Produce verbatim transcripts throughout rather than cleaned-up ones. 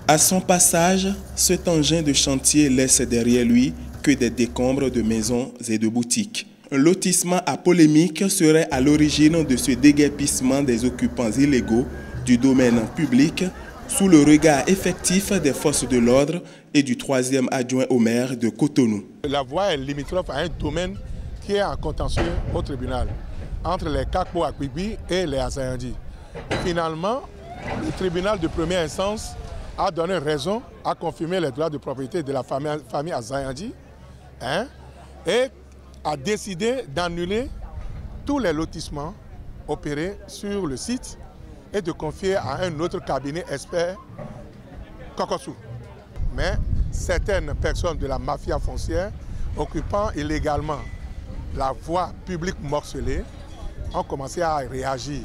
À son passage, cet engin de chantier laisse derrière lui que des décombres de maisons et de boutiques. Un lotissement à polémique serait à l'origine de ce déguerpissement des occupants illégaux du domaine public sous le regard effectif des forces de l'ordre et du troisième adjoint au maire de Cotonou. La voie est limitrophe à un domaine qui est en contentieux au tribunal, entre les Kakpo Akbibi et les Azayandi. Finalement, le tribunal de première instance a donné raison à confirmer les droits de propriété de la famille, famille Azayandi hein, et a décidé d'annuler tous les lotissements opérés sur le site et de confier à un autre cabinet expert, Kokossou. Mais certaines personnes de la mafia foncière occupant illégalement la voie publique morcelée ont commencé à réagir.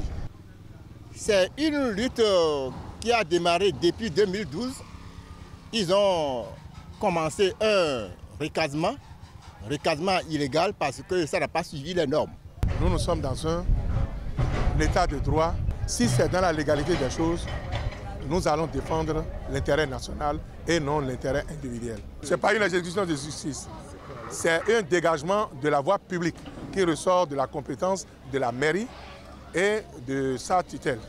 C'est une lutte qui a démarré depuis deux mille douze. Ils ont commencé un recasement, recasement illégal parce que ça n'a pas suivi les normes. Nous, nous sommes dans un état de droit. Si c'est dans la légalité des choses, nous allons défendre l'intérêt national et non l'intérêt individuel. Ce n'est pas une exécution de justice, c'est un dégagement de la voie publique qui ressort de la compétence de la mairie et de sa tutelle.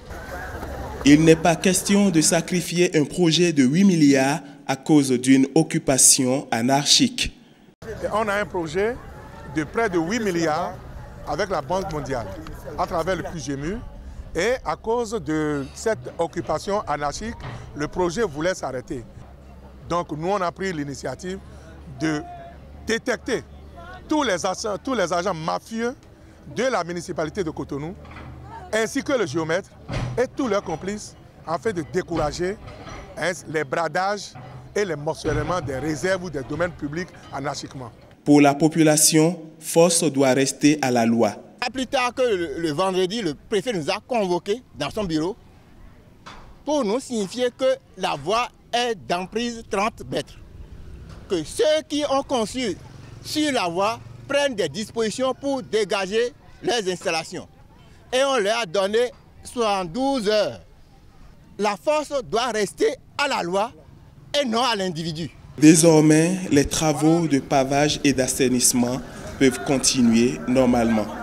Il n'est pas question de sacrifier un projet de huit milliards à cause d'une occupation anarchique. Et on a un projet de près de huit milliards avec la Banque mondiale à travers le Q G M U. Et à cause de cette occupation anarchique, le projet voulait s'arrêter. Donc nous, on a pris l'initiative de détecter tous les agents, tous les agents mafieux de la municipalité de Cotonou, ainsi que le géomètre et tous leurs complices, afin de décourager hein, les bradages et les morcellements des réserves ou des domaines publics anarchiquement. Pour la population, force doit rester à la loi. Pas plus tard que le, le vendredi, le préfet nous a convoqués dans son bureau pour nous signifier que la voie est d'emprise trente mètres. Que ceux qui ont conçu sur la voie prennent des dispositions pour dégager les installations. Et on leur a donné soixante-douze heures. La force doit rester à la loi et non à l'individu. Désormais, les travaux de pavage et d'assainissement peuvent continuer normalement.